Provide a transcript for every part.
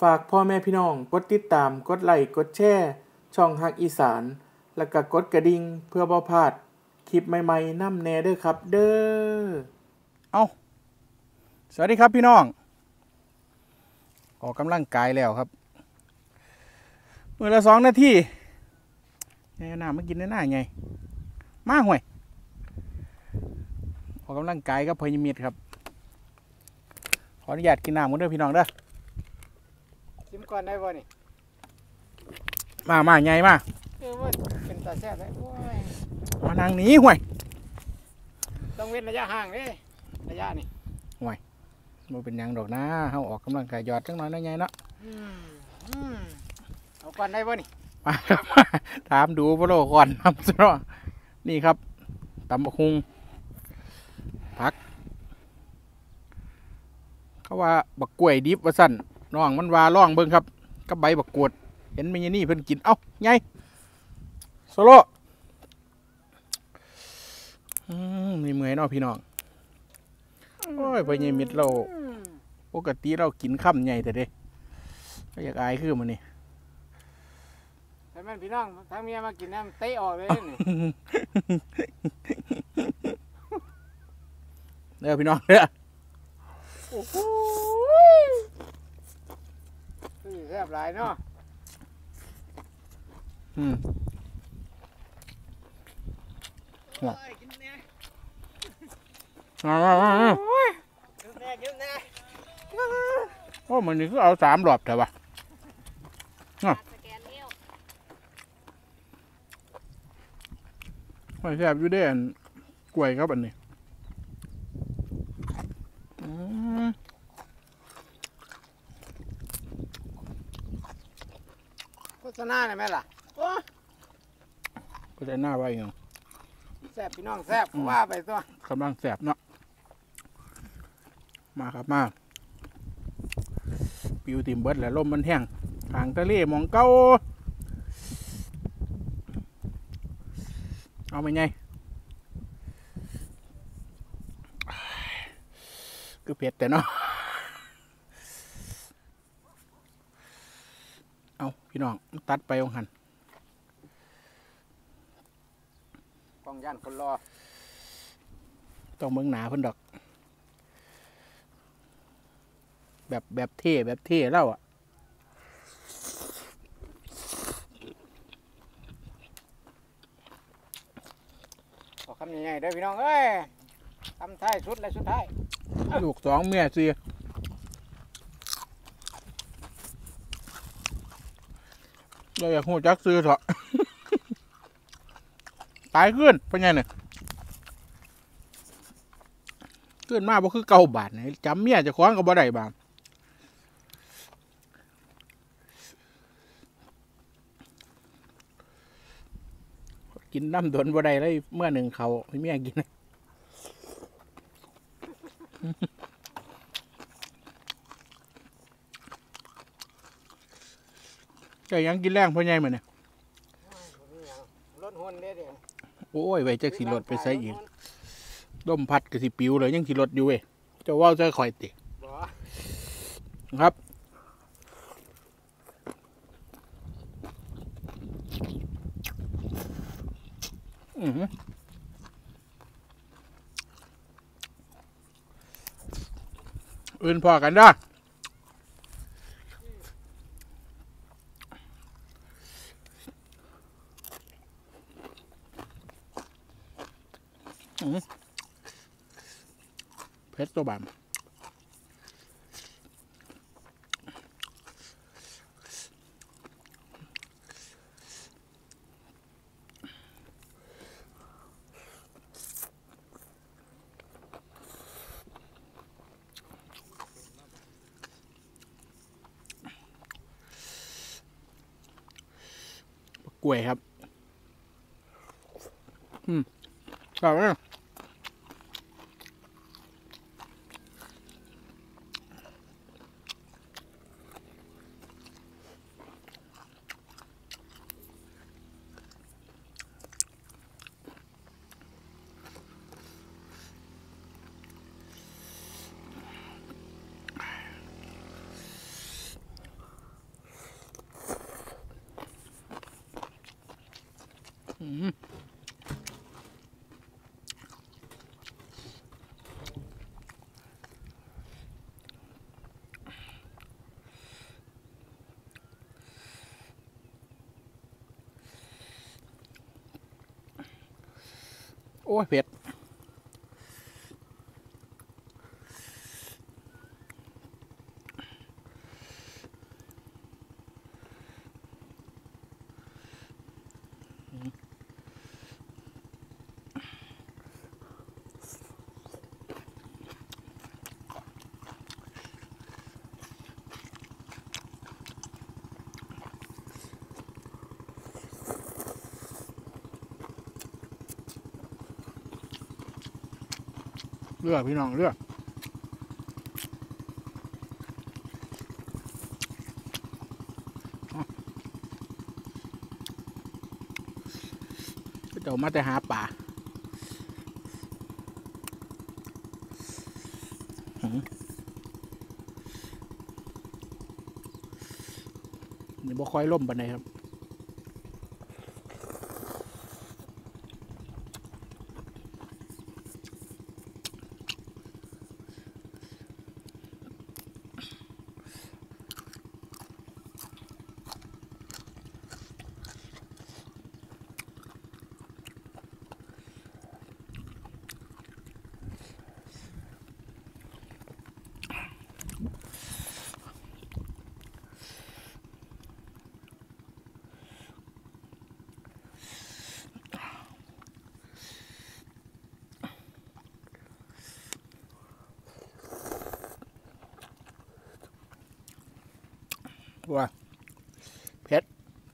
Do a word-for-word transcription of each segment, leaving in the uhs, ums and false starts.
ฝากพ่อแม่พี่น้องกดติดตามกดไลค์กดแชร์ช่องฮักอีสานแล้วก็กดกระดิ่งเพื่อบ่พลาดคลิปใหม่ๆนำแน่เด้อครับเด้อเอาสวัสดีครับพี่น้องออกกำลังกายแล้วครับมื้อละสองนาทีแน่น้ามากินแน่หน้าไงมาห่วยออกกำลังกายกับพญมิตรครับขออนุญาตกินน้ำกันเด้อพี่น้องเด้อชิมก่อนได้บ่นี่มามาไงมาเออว่าเป็นตาแซ่บเลยโอ้ยมานั่งนี้ห่วยต้องเว้นระยะห่างเด้ระยะนี่ห่วยมันเป็นยังดอกนะเฮาออกกำลังกายหยอดจังน้อยนะไงเนาะอืมอืมเอาก่อนได้บ่นี่มาถามดูพะโลก่อนครับซะเนาะนี่ครับตำบักหุ่งผักเขาว่าบักกล้วยดิบว่าสั่นน้องมันว่าล่องเบิ่งครับกับใบบักกวดเห็นมีนี่เพิ่นกินเอ้าไงโซโล่อืมมีเมื่อยเนาะพี่น้องโอ้ยไปยังมิดเราปกติเรากินค่ำใหญ่แต่เด้ก็อยากอายคือมันนี่แต่แม่พี่น้องทั้งเมียมากินน้ำเตะออกเลยนี่เด้อพี่น้องเด้อโอ้โหแซ่บหลายเนาะอืมกินแน่มามามากินแน่กินแน่โอ้มันนี่คือเอาสามหลอดแต่ว่าไม่แซ่บอยู่เด้อันกล้วยครับอันนี้โฆษณาได้ไหมล่ะโอ้ก็จะหน้าไว้เนาะแซ่บพี่น้องแซ่บว่าไปตัวกำลังแซ่บเนาะมาครับมาปิวติมเบิร์ดแหละลมมันแห้งทางทะเลมองเก้าเอาไปไงคือเผ็ดแต่เนาะเอาพี่น้องตัดไปองหันกองย่านคนรอต้องเมืองหนาเพิ่นดอกแบบแบบเท่แบบเท่เล่าอ่ะขอคำยังไงเด้อพี่น้องเอ้ยคำท้ายสุดและสุดท้ายลูกสองเมียสี่เราอยากหูจักซื้อเถอะตายขึ้นเป็นไงเนี่ยขึ้นมาบ่คือเก่าบาทเนี่ยจำเมียจะคว้างกับบ่ได้บางกินน้ำโดนบ่ได้เลยเมื่อหนึ่งเขาให้เมียกินแต่ยังกินแรงเพราะไงมันเนี่ยรถหุ่นเด้อโอ้ยไว้จักสิรถไปใส่อีกร่มพัดกับสิปิวเลยยังสิรถอยู่เว้ยจะว่าจะคอยติครับอืออื่นพอกันด้เพชรตัวบามกล้วยครับอืมกลับมามโอ้ยเผ็ดเลือกพี่น้องเลือกเดี๋ยวมาแต่หาป่านี่บ่ค่อยล่มปานใดครับว่าเผ็ด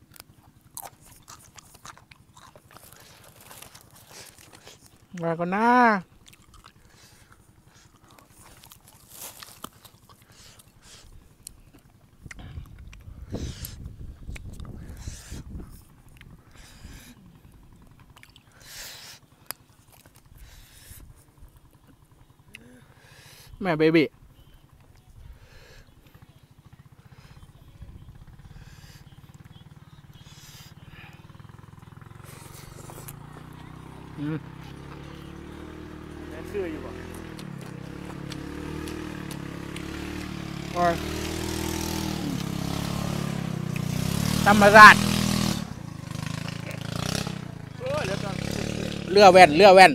มาก่อนนะแม่เบบี้อืมแม่นชื่ออยู่บ่ธรรมราชเออแล้วก็เรือแว่นเรือแว่น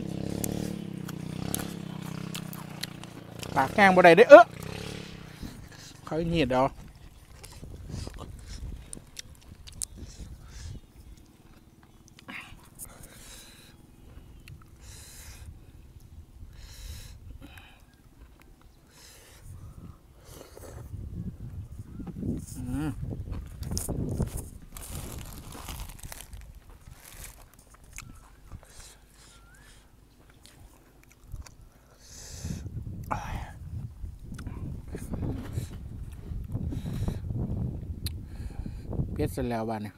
ปากแห้งบ่ได้เด้อเออเขาเงียดเอาอืมเพชรเสร็จแล้วบ้านเนี่ย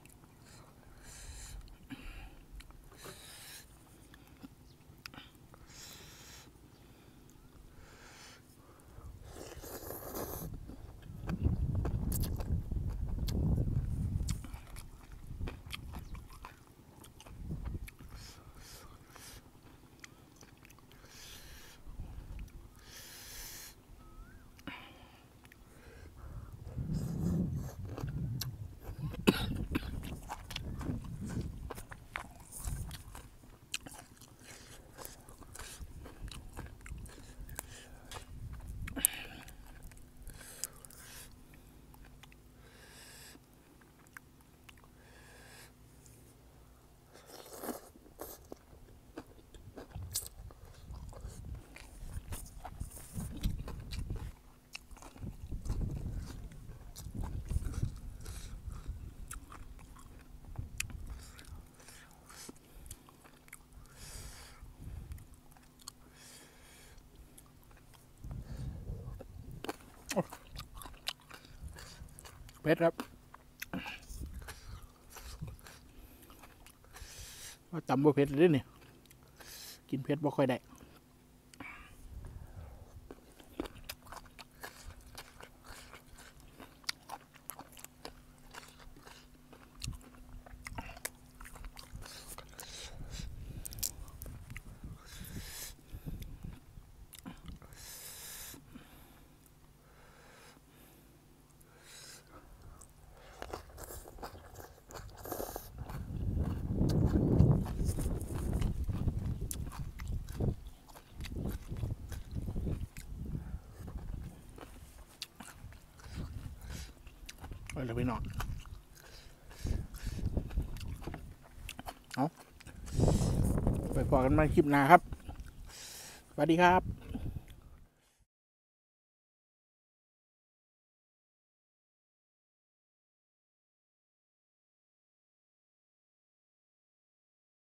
เพชรครับว่าตำบ่เผ็ดเลยเนี่ยกินเผ็ดบ่ค่อยได้แล้วพี่น้องเอาไปพอกันใหม่คลิปหน้าครับสวัสดีครับ